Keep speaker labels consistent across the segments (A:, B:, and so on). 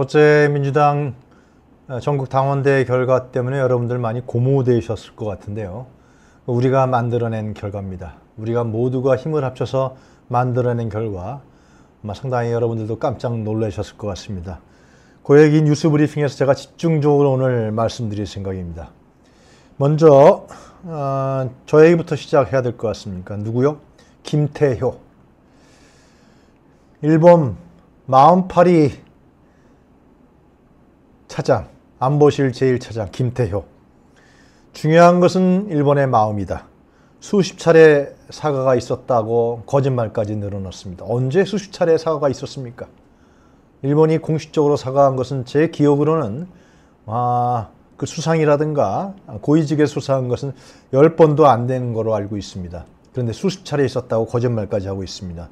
A: 어제 민주당 전국 당원대회 결과 때문에 여러분들 많이 고무되셨을 것 같은데요. 우리가 만들어낸 결과입니다. 우리가 모두가 힘을 합쳐서 만들어낸 결과, 아마 상당히 여러분들도 깜짝 놀라셨을 것 같습니다. 그 얘기 뉴스 브리핑에서 제가 집중적으로 오늘 말씀드릴 생각입니다. 먼저 저 얘기부터 시작해야 될 것 같습니까? 누구요? 김태효. 일본 48위 차장, 안보실 제1차장 김태효. 중요한 것은 일본의 마음이다. 수십 차례 사과가 있었다고 거짓말까지 늘어놓습니다. 언제 수십 차례 사과가 있었습니까? 일본이 공식적으로 사과한 것은 제 기억으로는 그 수상이라든가 고위직에 수상한 것은 10번도 안 되는 거로 알고 있습니다. 그런데 수십 차례 있었다고 거짓말까지 하고 있습니다.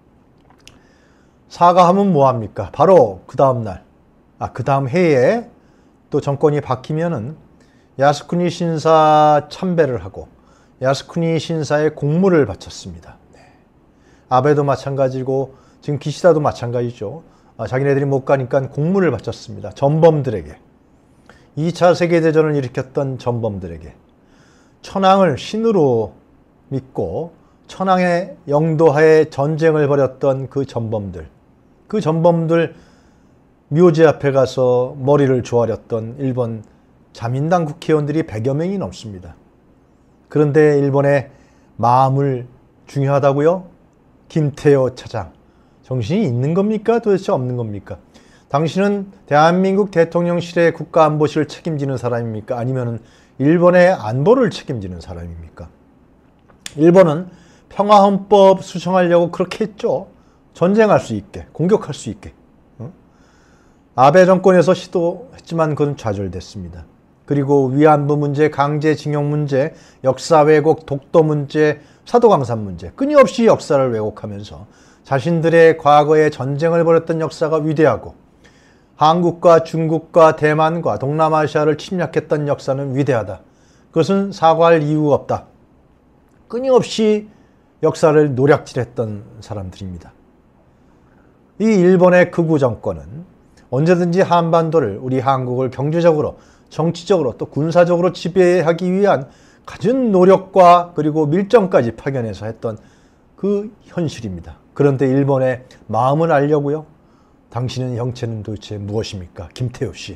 A: 사과하면 뭐합니까? 바로 그 다음 날, 그 다음 해에 또 정권이 바뀌면은 야스쿠니 신사 참배를 하고 야스쿠니 신사에 공물을 바쳤습니다. 아베도 마찬가지고 지금 기시다도 마찬가지죠. 자기네들이 못 가니까 공물을 바쳤습니다. 전범들에게. 2차 세계대전을 일으켰던 전범들에게. 천황을 신으로 믿고 천황의 영도하에 전쟁을 벌였던 그 전범들. 그 전범들 묘지 앞에 가서 머리를 조아렸던 일본 자민당 국회의원들이 100여 명이 넘습니다. 그런데 일본의 마음을 중요하다고요? 김태효 차장. 정신이 있는 겁니까? 도대체 없는 겁니까? 당신은 대한민국 대통령실의 국가안보실을 책임지는 사람입니까? 아니면 일본의 안보를 책임지는 사람입니까? 일본은 평화헌법 수정하려고 그렇게 했죠. 전쟁할 수 있게, 공격할 수 있게. 아베 정권에서 시도했지만 그건 좌절됐습니다. 그리고 위안부 문제, 강제징용 문제, 역사 왜곡, 독도 문제, 사도광산 문제, 끊임없이 역사를 왜곡하면서 자신들의 과거에 전쟁을 벌였던 역사가 위대하고 한국과 중국과 대만과 동남아시아를 침략했던 역사는 위대하다. 그것은 사과할 이유가 없다. 끊임없이 역사를 노략질했던 사람들입니다. 이 일본의 극우 정권은 언제든지 한반도를, 우리 한국을 경제적으로, 정치적으로 또 군사적으로 지배하기 위한 갖은 노력과 그리고 밀정까지 파견해서 했던 그 현실입니다. 그런데 일본의 마음을 알려고요? 당신의 형체는 도대체 무엇입니까? 김태효 씨.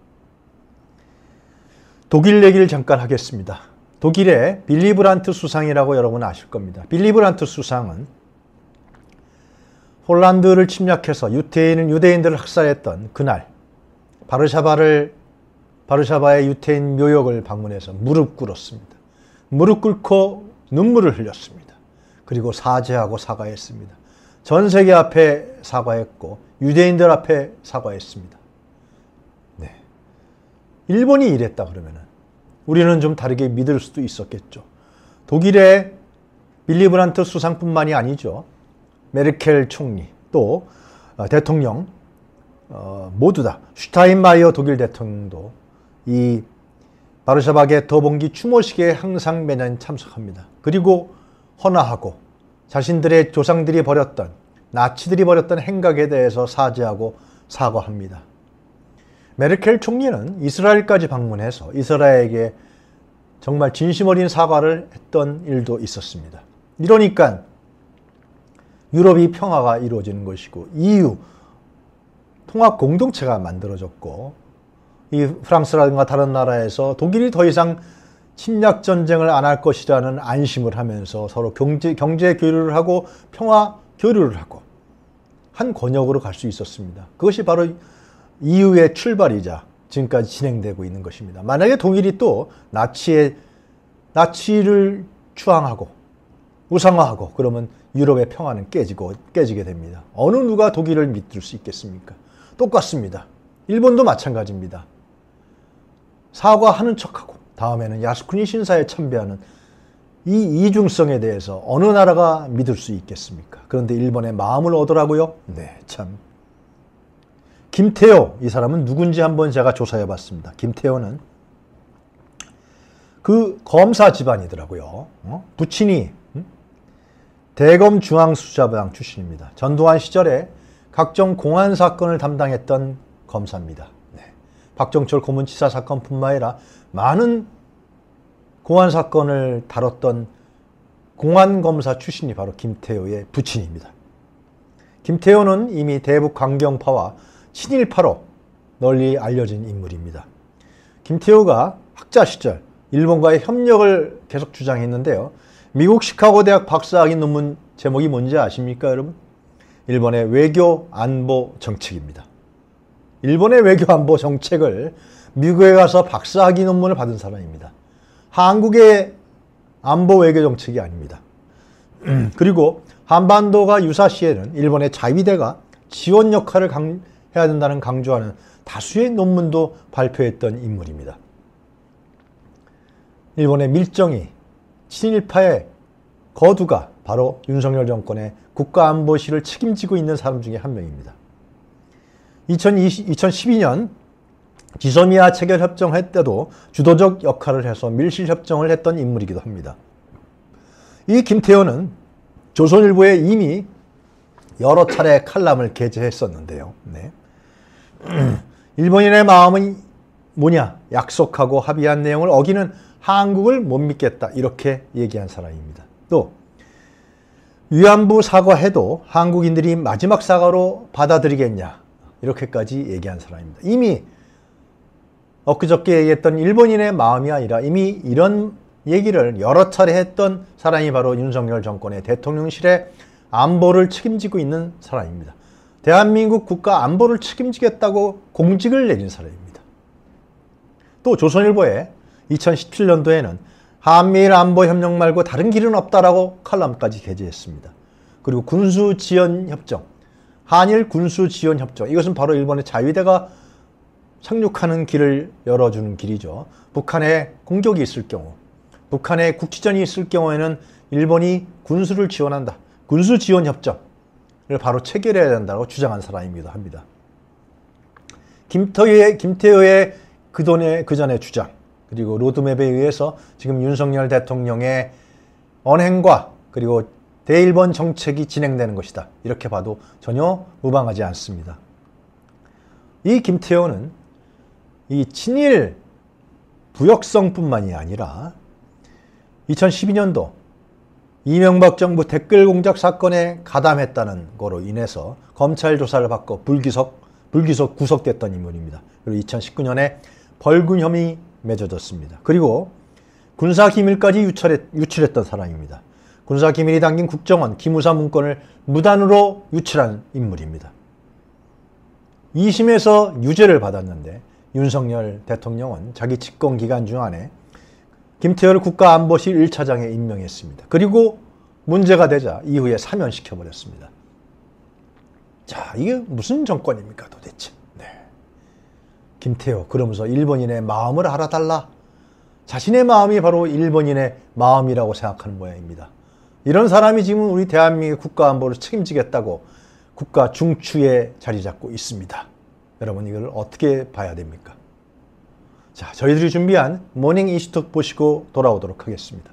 A: 독일 얘기를 잠깐 하겠습니다. 독일의 빌리 브란트 수상이라고 여러분 아실 겁니다. 빌리 브란트 수상은 폴란드를 침략해서 유대인들을 학살했던 그날 바르샤바의 유태인 묘역을 방문해서 무릎 꿇었습니다. 무릎 꿇고 눈물을 흘렸습니다. 그리고 사죄하고 사과했습니다. 전 세계 앞에 사과했고 유대인들 앞에 사과했습니다. 네. 일본이 이랬다 그러면은 우리는 좀 다르게 믿을 수도 있었겠죠. 독일의 빌리 브란트 수상뿐만이 아니죠. 메르켈 총리 또 대통령 모두 다 슈타인마이어 독일 대통령도 이 바르샤바의 더봉기 추모식에 항상 매년 참석합니다. 그리고 헌화하고 자신들의 조상들이 벌였던 나치들이 벌였던 행각에 대해서 사죄하고 사과합니다. 메르켈 총리는 이스라엘까지 방문해서 이스라엘에게 정말 진심 어린 사과를 했던 일도 있었습니다. 이러니까 유럽이 평화가 이루어지는 것이고 EU 통합 공동체가 만들어졌고 이 프랑스라든가 다른 나라에서 독일이 더 이상 침략 전쟁을 안 할 것이라는 안심을 하면서 서로 경제 교류를 하고 평화 교류를 하고 한 권역으로 갈 수 있었습니다. 그것이 바로 EU의 출발이자 지금까지 진행되고 있는 것입니다. 만약에 독일이 또 나치를 추앙하고 우상화하고 그러면 유럽의 평화는 깨지게 됩니다. 어느 누가 독일을 믿을 수 있겠습니까? 똑같습니다. 일본도 마찬가지입니다. 사과하는 척하고 다음에는 야스쿠니 신사에 참배하는 이 이중성에 대해서 어느 나라가 믿을 수 있겠습니까? 그런데 일본의 마음을 얻으라고요? 네, 참. 김태효, 이 사람은 누군지 한번 제가 조사해 봤습니다. 김태효는 그 검사 집안이더라고요. 부친이 대검 중앙수사부장 출신입니다. 전두환 시절에 각종 공안 사건을 담당했던 검사입니다. 네. 박정철 고문치사 사건뿐만 아니라 많은 공안 사건을 다뤘던 공안검사 출신이 바로 김태효의 부친입니다. 김태효는 이미 대북 강경파와 친일파로 널리 알려진 인물입니다. 김태효가 학자 시절 일본과의 협력을 계속 주장했는데요. 미국 시카고 대학 박사학위 논문 제목이 뭔지 아십니까, 여러분? 일본의 외교 안보 정책입니다. 일본의 외교 안보 정책을 미국에 가서 박사학위 논문을 받은 사람입니다. 한국의 안보 외교 정책이 아닙니다. 그리고 한반도가 유사시에는 일본의 자위대가 지원 역할을 해야 된다는 강조하는 다수의 논문도 발표했던 인물입니다. 일본의 밀정이 친일파의 거두가 바로 윤석열 정권의 국가안보실을 책임지고 있는 사람 중에 한 명입니다. 2012년 지소미아 체결협정할 때도 주도적 역할을 해서 밀실협정을 했던 인물이기도 합니다. 이 김태효는 조선일보에 이미 여러 차례 칼럼을 게재했었는데요. 네. 일본인의 마음은 뭐냐? 약속하고 합의한 내용을 어기는 한국을 못 믿겠다. 이렇게 얘기한 사람입니다. 또 위안부 사과해도 한국인들이 마지막 사과로 받아들이겠냐? 이렇게까지 얘기한 사람입니다. 이미 엊그저께 얘기했던 일본인의 마음이 아니라 이미 이런 얘기를 여러 차례 했던 사람이 바로 윤석열 정권의 대통령실의 안보를 책임지고 있는 사람입니다. 대한민국 국가 안보를 책임지겠다고 공직을 내린 사람입니다. 또 조선일보에 2017년도에는 한미일 안보협력 말고 다른 길은 없다라고 칼럼까지 게재했습니다. 그리고 군수지원협정, 한일 군수지원협정, 이것은 바로 일본의 자위대가 상륙하는 길을 열어주는 길이죠. 북한에 공격이 있을 경우, 북한에 국지전이 있을 경우에는 일본이 군수를 지원한다. 군수지원협정을 바로 체결해야 된다고 주장한 사람이기도 합니다. 김태효의 그전의 주장, 그리고 로드맵에 의해서 지금 윤석열 대통령의 언행과 그리고 대일본 정책이 진행되는 것이다. 이렇게 봐도 전혀 무방하지 않습니다. 이 김태효는 이 친일 부역성뿐만이 아니라 2012년도 이명박 정부 댓글 공작 사건에 가담했다는 거로 인해서 검찰 조사를 받고 불기소 구속됐던 인물입니다. 그리고 2019년에 벌금 혐의 맺어졌습니다. 그리고 군사기밀까지 유출했던 사람입니다. 군사기밀이 담긴 국정원 기무사 문건을 무단으로 유출한 인물입니다. 2심에서 유죄를 받았는데 윤석열 대통령은 자기 집권기간 중 안에 김태효를 국가안보실 1차장에 임명했습니다. 그리고 문제가 되자 이후에 사면시켜버렸습니다. 자, 이게 무슨 정권입니까 도대체? 네. 김태효, 그러면서 일본인의 마음을 알아달라. 자신의 마음이 바로 일본인의 마음이라고 생각하는 모양입니다. 이런 사람이 지금 우리 대한민국 국가안보를 책임지겠다고 국가 중추에 자리 잡고 있습니다. 여러분, 이걸 어떻게 봐야 됩니까? 자, 저희들이 준비한 모닝 이슈톡 보시고 돌아오도록 하겠습니다.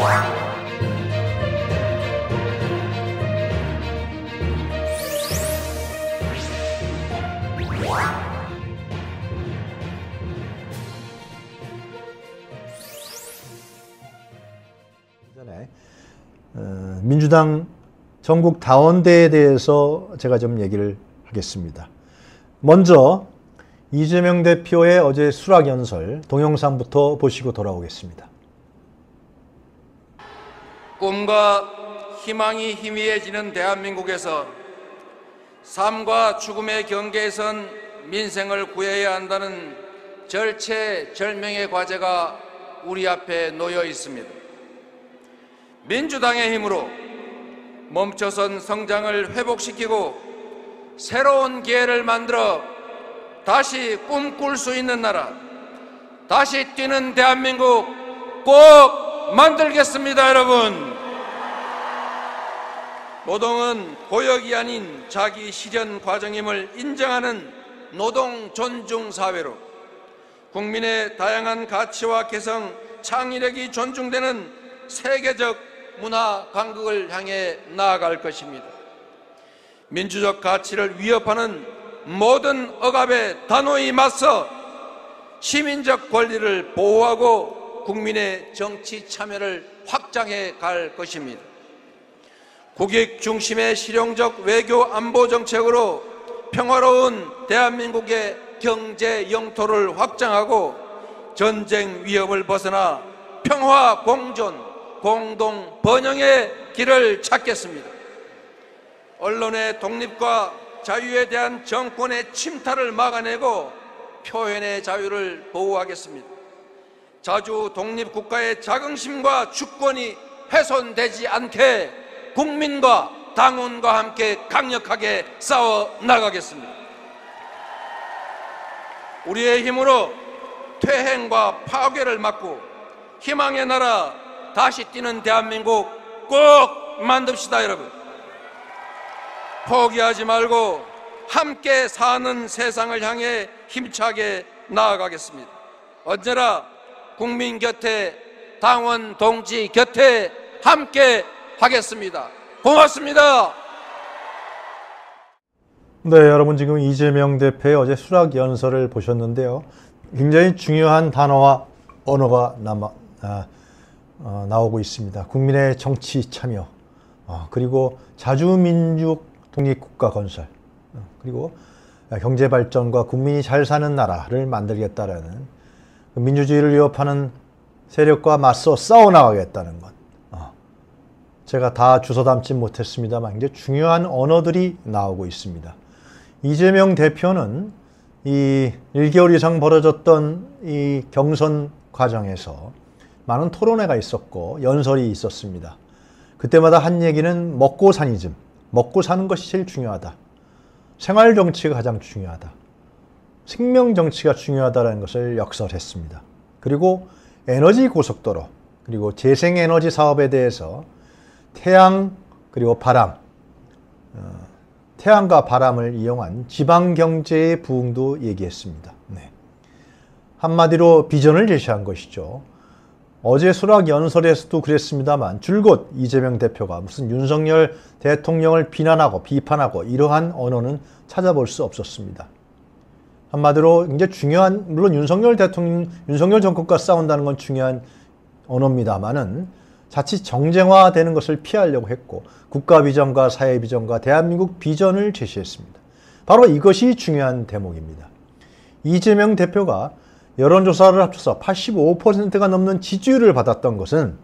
A: 민주당 전국 당원대에 대해서 제가 좀 얘기를 하겠습니다. 먼저 이재명 대표의 어제 수락연설 동영상부터 보시고 돌아오겠습니다.
B: 꿈과 희망이 희미해지는 대한민국에서 삶과 죽음의 경계에선 민생을 구해야 한다는 절체절명의 과제가 우리 앞에 놓여 있습니다. 민주당의 힘으로 멈춰선 성장을 회복시키고 새로운 기회를 만들어 다시 꿈꿀 수 있는 나라, 다시 뛰는 대한민국 꼭 만들겠습니다, 여러분. 노동은 고역이 아닌 자기 실현 과정임을 인정하는 노동 존중 사회로 국민의 다양한 가치와 개성, 창의력이 존중되는 세계적 문화 강국을 향해 나아갈 것입니다. 민주적 가치를 위협하는 모든 억압에 단호히 맞서 시민적 권리를 보호하고 국민의 정치 참여를 확장해 갈 것입니다. 국익 중심의 실용적 외교 안보 정책으로 평화로운 대한민국의 경제 영토를 확장하고 전쟁 위협을 벗어나 평화 공존, 공동 번영의 길을 찾겠습니다. 언론의 독립과 자유에 대한 정권의 침탈을 막아내고 표현의 자유를 보호하겠습니다. 자주 독립국가의 자긍심과 주권이 훼손되지 않게 국민과 당원과 함께 강력하게 싸워 나가겠습니다. 우리의 힘으로 퇴행과 파괴를 막고 희망의 나라, 다시 뛰는 대한민국 꼭 만듭시다, 여러분. 포기하지 말고 함께 사는 세상을 향해 힘차게 나아가겠습니다. 언제나 국민 곁에, 당원 동지 곁에 함께 하겠습니다. 고맙습니다.
A: 네, 여러분 지금 이재명 대표의 어제 수락 연설을 보셨는데요. 굉장히 중요한 단어와 언어가 나오고 있습니다. 국민의 정치 참여, 그리고 자주민족 독립국가 건설, 그리고 경제발전과 국민이 잘 사는 나라를 만들겠다라는 민주주의를 위협하는 세력과 맞서 싸워나가겠다는 것. 제가 다 주워 담지 못했습니다만 굉장히 중요한 언어들이 나오고 있습니다. 이재명 대표는 이 1개월 이상 벌어졌던 이 경선 과정에서 많은 토론회가 있었고 연설이 있었습니다. 그때마다 한 얘기는 먹고 사니즘, 먹고 사는 것이 제일 중요하다. 생활 정치가 가장 중요하다. 생명 정치가 중요하다는 것을 역설했습니다. 그리고 에너지 고속도로, 그리고 재생에너지 사업에 대해서 태양 그리고 바람, 태양과 바람을 이용한 지방경제의 부흥도 얘기했습니다. 네. 한마디로 비전을 제시한 것이죠. 어제 수락 연설에서도 그랬습니다만 줄곧 이재명 대표가 무슨 윤석열 대통령을 비난하고 비판하고 이러한 언어는 찾아볼 수 없었습니다. 한마디로 굉장히 중요한, 물론 윤석열 대통령, 윤석열 정권과 싸운다는 건 중요한 언어입니다만은 자칫 정쟁화되는 것을 피하려고 했고 국가 비전과 사회 비전과 대한민국 비전을 제시했습니다. 바로 이것이 중요한 대목입니다. 이재명 대표가 여론조사를 합쳐서 85%가 넘는 지지율을 받았던 것은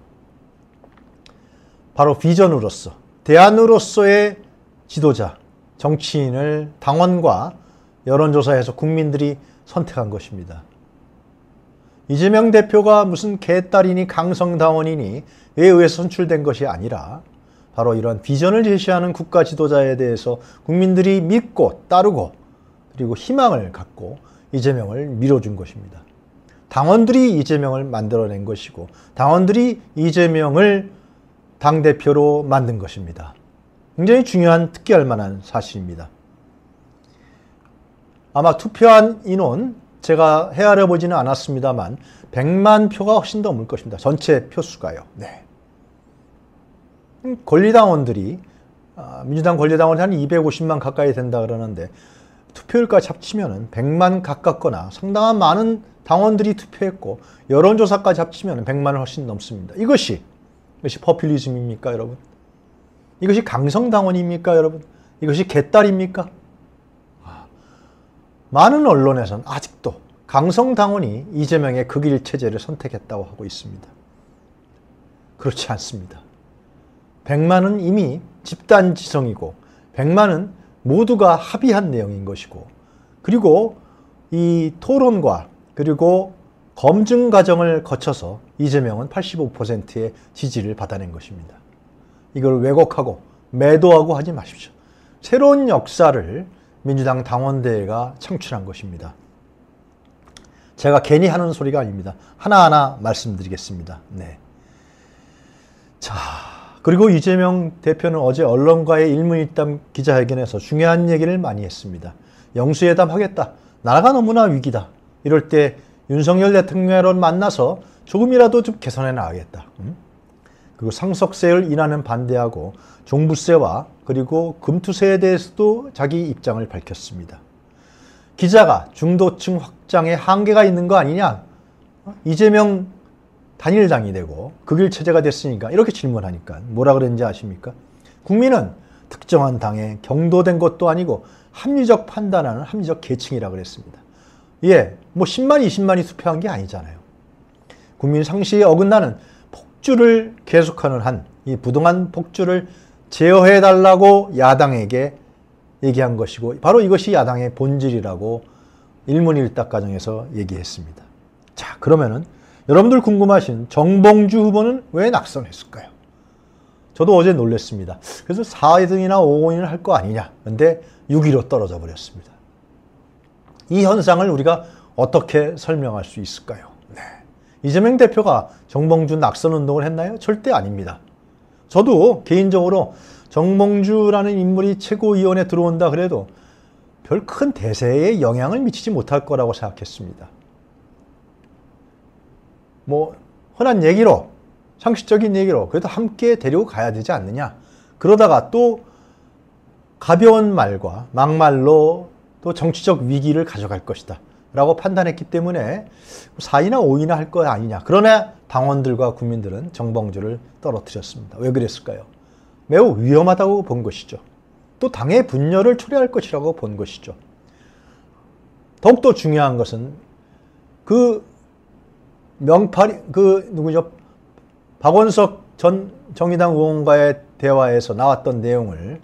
A: 바로 비전으로서, 대안으로서의 지도자, 정치인을 당원과 여론조사에서 국민들이 선택한 것입니다. 이재명 대표가 무슨 개딸이니 강성당원이니 에 의해서 선출된 것이 아니라 바로 이런 비전을 제시하는 국가 지도자에 대해서 국민들이 믿고 따르고 그리고 희망을 갖고 이재명을 밀어준 것입니다. 당원들이 이재명을 만들어낸 것이고 당원들이 이재명을 당대표로 만든 것입니다. 굉장히 중요한 특기할 만한 사실입니다. 아마 투표한 인원 제가 헤아려 보지는 않았습니다만 100만 표가 훨씬 더 넘을 것입니다. 전체 표수가요. 네. 권리당원들이 민주당 권리당원이 한 250만 가까이 된다 그러는데 투표율까지 합치면 100만 가깝거나 상당한 많은 당원들이 투표했고 여론조사까지 합치면 100만을 훨씬 넘습니다. 이것이 포퓰리즘입니까, 여러분? 이것이 강성당원입니까, 여러분? 이것이 개딸입니까? 많은 언론에서는 아직도 강성당원이 이재명의 극일 체제를 선택했다고 하고 있습니다. 그렇지 않습니다. 100만은 이미 집단지성이고 100만은 모두가 합의한 내용인 것이고, 그리고 이 토론과 그리고 검증 과정을 거쳐서 이재명은 85%의 지지를 받아낸 것입니다. 이걸 왜곡하고 매도하고 하지 마십시오. 새로운 역사를 민주당 당원대회가 창출한 것입니다. 제가 괜히 하는 소리가 아닙니다. 하나하나 말씀드리겠습니다. 네. 자, 그리고 이재명 대표는 어제 언론과의 일문일답 기자회견에서 중요한 얘기를 많이 했습니다. 영수회담 하겠다. 나라가 너무나 위기다. 이럴 때 윤석열 대통령을 만나서 조금이라도 좀 개선해 나가겠다. 그리고 상속세를 인하는 반대하고 종부세와 그리고 금투세에 대해서도 자기 입장을 밝혔습니다. 기자가 중도층 확장에 한계가 있는 거 아니냐? 이재명 단일당이 되고 극일 체제가 됐으니까 이렇게 질문하니까 뭐라 그랬는지 아십니까? 국민은 특정한 당에 경도된 것도 아니고 합리적 판단하는 합리적 계층이라 그랬습니다. 예, 뭐 10만, 20만이 투표한 게 아니잖아요. 국민 상식에 어긋나는 폭주를 계속하는 한 이 부동산 폭주를 제어해달라고 야당에게 얘기한 것이고, 바로 이것이 야당의 본질이라고 일문일답 과정에서 얘기했습니다. 자, 그러면은 여러분들 궁금하신 정봉주 후보는 왜 낙선했을까요? 저도 어제 놀랐습니다. 그래서 4등이나 5등을 할 거 아니냐. 근데 6위로 떨어져 버렸습니다. 이 현상을 우리가 어떻게 설명할 수 있을까요? 네. 이재명 대표가 정봉주 낙선 운동을 했나요? 절대 아닙니다. 저도 개인적으로 정봉주라는 인물이 최고위원에 들어온다 그래도 별 큰 대세에 영향을 미치지 못할 거라고 생각했습니다. 뭐 흔한 얘기로, 상식적인 얘기로 그래도 함께 데리고 가야 되지 않느냐. 그러다가 또 가벼운 말과 막말로 또 정치적 위기를 가져갈 것이다 라고 판단했기 때문에 4위나 5위나 할 거 아니냐. 그러나 당원들과 국민들은 정봉주를 떨어뜨렸습니다. 왜 그랬을까요? 매우 위험하다고 본 것이죠. 또 당의 분열을 초래할 것이라고 본 것이죠. 더욱더 중요한 것은 그 누구죠? 박원석 전 정의당 의원과의 대화에서 나왔던 내용을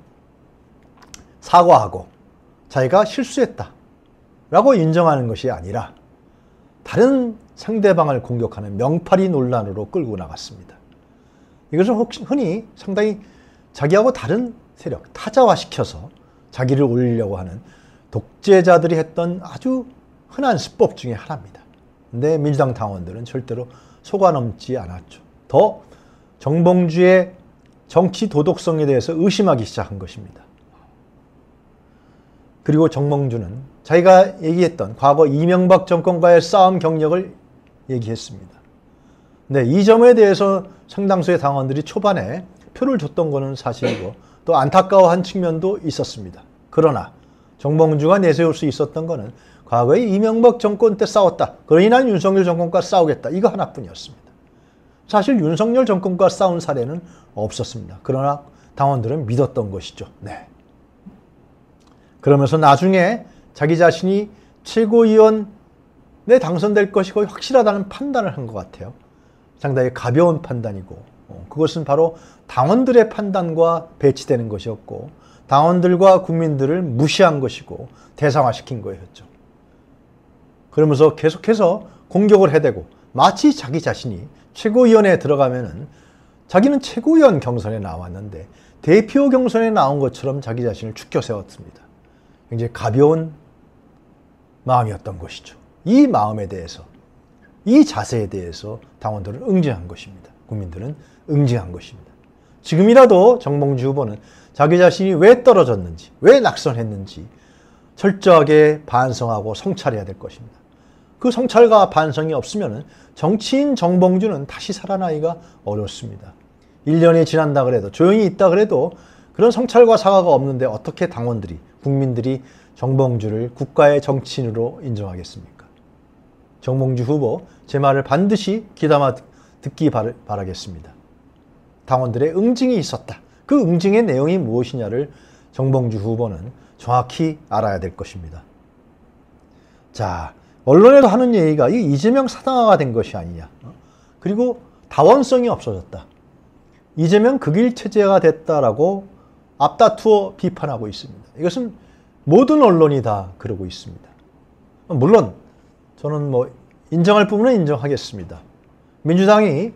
A: 사과하고 자기가 실수했다 라고 인정하는 것이 아니라 다른 상대방을 공격하는 명파리 논란으로 끌고 나갔습니다. 이것은 흔히 상당히 자기하고 다른 세력, 타자화시켜서 자기를 올리려고 하는 독재자들이 했던 아주 흔한 수법 중에 하나입니다. 근데 민주당 당원들은 절대로 속아넘지 않았죠. 더 정봉주의 정치 도덕성에 대해서 의심하기 시작한 것입니다. 그리고 정봉주는 자기가 얘기했던 과거 이명박 정권과의 싸움 경력을 얘기했습니다. 네, 이 점에 대해서 상당수의 당원들이 초반에 표를 줬던 것은 사실이고 또 안타까워한 측면도 있었습니다. 그러나 정봉주가 내세울 수 있었던 것은 과거에 이명박 정권 때 싸웠다. 그러니 난 윤석열 정권과 싸우겠다. 이거 하나뿐이었습니다. 사실 윤석열 정권과 싸운 사례는 없었습니다. 그러나 당원들은 믿었던 것이죠. 네. 그러면서 나중에 자기 자신이 최고위원에 당선될 것이 거의 확실하다는 판단을 한 것 같아요. 상당히 가벼운 판단이고 그것은 바로 당원들의 판단과 배치되는 것이었고 당원들과 국민들을 무시한 것이고 대상화시킨 거였죠. 그러면서 계속해서 공격을 해대고 마치 자기 자신이 최고위원회에 들어가면은 자기는 최고위원 경선에 나왔는데 대표 경선에 나온 것처럼 자기 자신을 축켜 세웠습니다. 굉장히 가벼운 마음이었던 것이죠. 이 마음에 대해서, 이 자세에 대해서 당원들은 응징한 것입니다. 국민들은 응징한 것입니다. 지금이라도 정봉주 후보는 자기 자신이 왜 떨어졌는지, 왜 낙선했는지 철저하게 반성하고 성찰해야 될 것입니다. 그 성찰과 반성이 없으면 정치인 정봉주는 다시 살아나기가 어렵습니다. 1년이 지난다 그래도, 조용히 있다 그래도 그런 성찰과 사과가 없는데 어떻게 당원들이, 국민들이 정봉주를 국가의 정치인으로 인정하겠습니까? 정봉주 후보, 제 말을 반드시 귀담아 듣기 바라겠습니다. 당원들의 응징이 있었다. 그 응징의 내용이 무엇이냐를 정봉주 후보는 정확히 알아야 될 것입니다. 자, 언론에도 하는 얘기가 이 이재명 사당화가 된 것이 아니냐. 그리고 다원성이 없어졌다. 이재명 극일 체제가 됐다라고 앞다투어 비판하고 있습니다. 이것은 모든 언론이 다 그러고 있습니다. 물론 저는 인정할 부분은 인정하겠습니다. 민주당이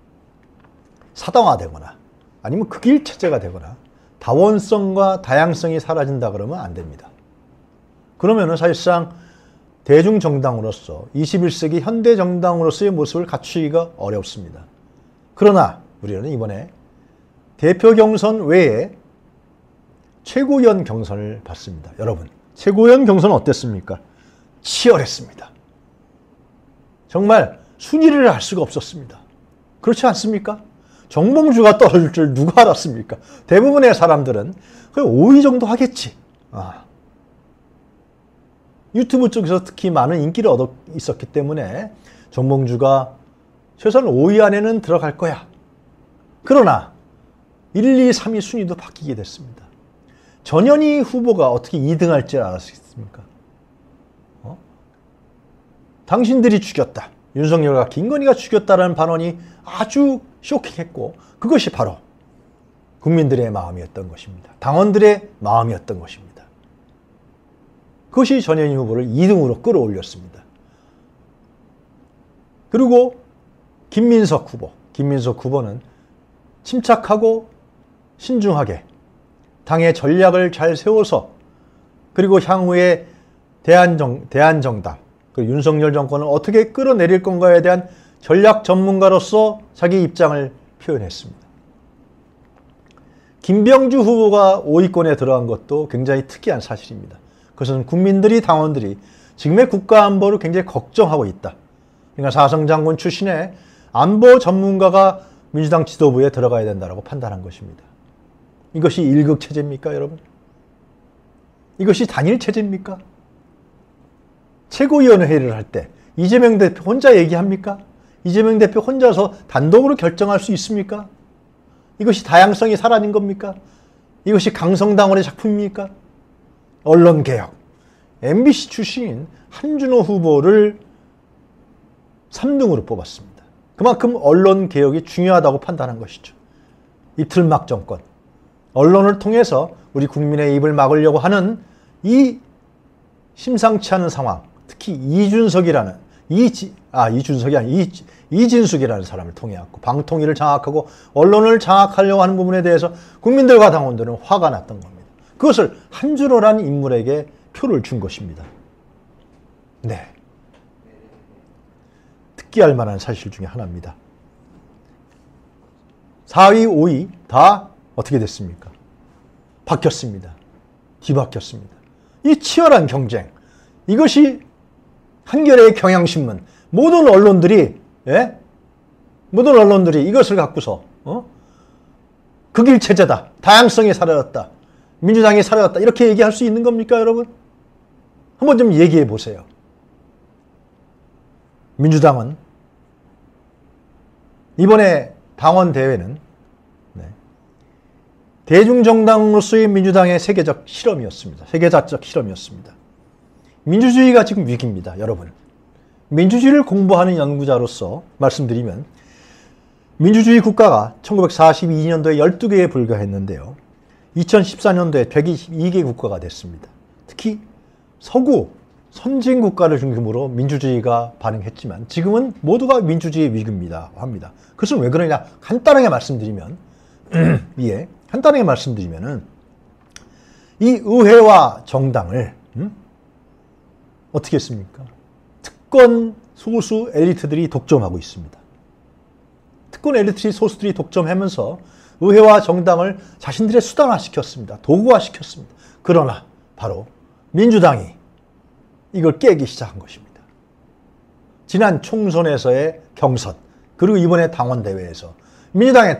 A: 사당화되거나 아니면 극일 체제가 되거나 다원성과 다양성이 사라진다 그러면 안 됩니다. 그러면은 사실상 대중정당으로서 21세기 현대정당으로서의 모습을 갖추기가 어렵습니다. 그러나 우리는 이번에 대표 경선 외에 최고위원 경선을 봤습니다. 여러분, 최고위원 경선 어땠습니까? 치열했습니다. 정말 순위를 알 수가 없었습니다. 그렇지 않습니까? 정봉주가 떨어질 줄 누가 알았습니까? 대부분의 사람들은 거의 5위 정도 하겠지. 유튜브 쪽에서 특히 많은 인기를 얻어 있었기 때문에 정봉주가 최소한 5위 안에는 들어갈 거야. 그러나 1, 2, 3위 순위도 바뀌게 됐습니다. 전현희 후보가 어떻게 2등 할 줄 알았습니까? 당신들이 죽였다. 윤석열과 김건희가 죽였다라는 반언이 아주 쇼킹했고 그것이 바로 국민들의 마음이었던 것입니다. 당원들의 마음이었던 것입니다. 그것이 전현희 후보를 2등으로 끌어올렸습니다. 그리고 김민석 후보는 침착하고 신중하게 당의 전략을 잘 세워서 그리고 향후에 대한정당, 그리고 윤석열 정권을 어떻게 끌어내릴 건가에 대한 전략 전문가로서 자기 입장을 표현했습니다. 김병주 후보가 5위권에 들어간 것도 굉장히 특이한 사실입니다. 그것은 국민들이, 당원들이 지금의 국가 안보를 굉장히 걱정하고 있다. 그러니까 사성장군 출신의 안보 전문가가 민주당 지도부에 들어가야 된다고 판단한 것입니다. 이것이 1국 체제입니까, 여러분? 이것이 단일 체제입니까? 최고위원회를 할 때 이재명 대표 혼자 얘기합니까? 이재명 대표 혼자서 단독으로 결정할 수 있습니까? 이것이 다양성이 사라진 겁니까? 이것이 강성당원의 작품입니까? 언론개혁, MBC 출신인 한준호 후보를 3등으로 뽑았습니다. 그만큼 언론개혁이 중요하다고 판단한 것이죠. 이틀막 정권, 언론을 통해서 우리 국민의 입을 막으려고 하는 이 심상치 않은 상황, 특히 이준석이라는 이진숙이라는 사람을 통해 갖고 방통위를 장악하고 언론을 장악하려고 하는 부분에 대해서 국민들과 당원들은 화가 났던 겁니다. 그것을 한준호라는 인물에게 표를 준 것입니다. 네. 특기할 만한 사실 중에 하나입니다. 4위, 5위 다 어떻게 됐습니까? 바뀌었습니다. 뒤바뀌었습니다. 이 치열한 경쟁, 이것이 한겨레의 경향신문, 모든 언론들이 이것을 갖고서 극일 체제다, 다양성이 사라졌다, 민주당이 사라졌다 이렇게 얘기할 수 있는 겁니까, 여러분? 한번 좀 얘기해 보세요. 민주당은 이번에 당원 대회는 대중정당으로서의 민주당의 세계적 실험이었습니다. 세계사적 실험이었습니다. 민주주의가 지금 위기입니다, 여러분. 민주주의를 공부하는 연구자로서 말씀드리면 민주주의 국가가 1942년도에 12개에 불과했는데요. 2014년도에 122개 국가가 됐습니다. 특히 서구 선진국가를 중심으로 민주주의가 반응했지만 지금은 모두가 민주주의 위기입니다. 합니다. 그것은 왜 그러냐? 간단하게 말씀드리면 이 의회와 정당을 어떻게 했습니까? 특권 소수 엘리트들이 독점하고 있습니다. 특권 엘리트 소수들이 독점하면서 의회와 정당을 자신들의 수단화시켰습니다. 도구화시켰습니다. 그러나 바로 민주당이 이걸 깨기 시작한 것입니다. 지난 총선에서의 경선, 그리고 이번에 당원대회에서 민주당의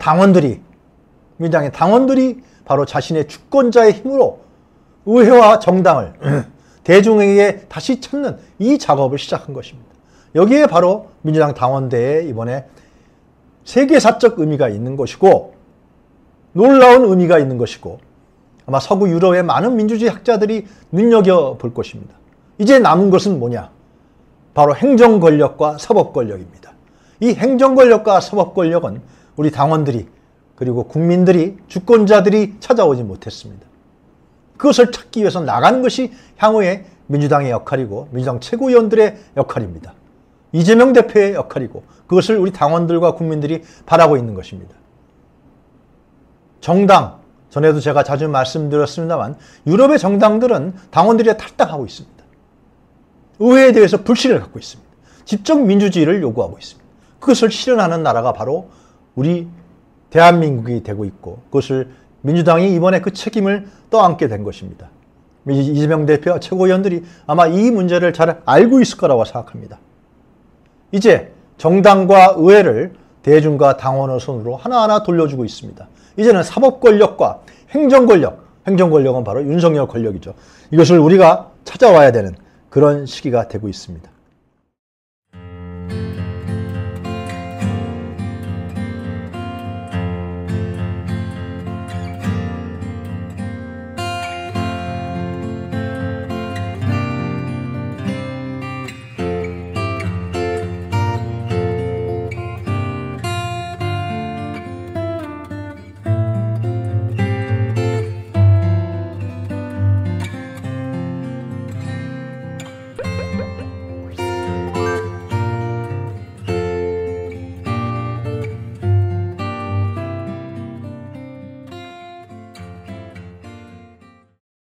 A: 당원들이 바로 자신의 주권자의 힘으로 의회와 정당을 대중에게 다시 찾는 이 작업을 시작한 것입니다. 여기에 바로 민주당 당원대회에 이번에 세계사적 의미가 있는 것이고 놀라운 의미가 있는 것이고 아마 서구 유럽의 많은 민주주의 학자들이 눈여겨볼 것입니다. 이제 남은 것은 뭐냐? 바로 행정권력과 사법권력입니다. 이 행정권력과 사법권력은 우리 당원들이 그리고 국민들이 주권자들이 찾아오지 못했습니다. 그것을 찾기 위해서 나가는 것이 향후의 민주당의 역할이고 민주당 최고위원들의 역할입니다. 이재명 대표의 역할이고 그것을 우리 당원들과 국민들이 바라고 있는 것입니다. 정당, 전에도 제가 자주 말씀드렸습니다만 유럽의 정당들은 당원들이 탈당하고 있습니다. 의회에 대해서 불신을 갖고 있습니다. 집적 민주주의를 요구하고 있습니다. 그것을 실현하는 나라가 바로 우리 대한민국이 되고 있고 그것을 민주당이 이번에 그 책임을 떠안게 된 것입니다. 이재명 대표와 최고위원들이 아마 이 문제를 잘 알고 있을 거라고 생각합니다. 이제 정당과 의회를 대중과 당원의 손으로 하나하나 돌려주고 있습니다. 이제는 사법권력과 행정권력은 바로 윤석열 권력이죠. 이것을 우리가 찾아와야 되는 그런 시기가 되고 있습니다.